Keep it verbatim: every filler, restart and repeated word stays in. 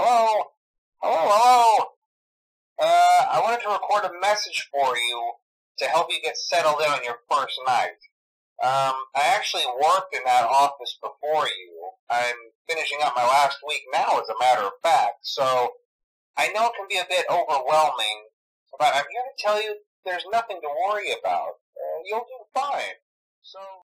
Hello? Hello, hello? Uh, I wanted to record a message for you to help you get settled in on your first night. Um, I actually worked in that office before you. I'm finishing up my last week now, as a matter of fact, so I know it can be a bit overwhelming, but I'm here to tell you there's nothing to worry about. Uh, you'll do fine. So...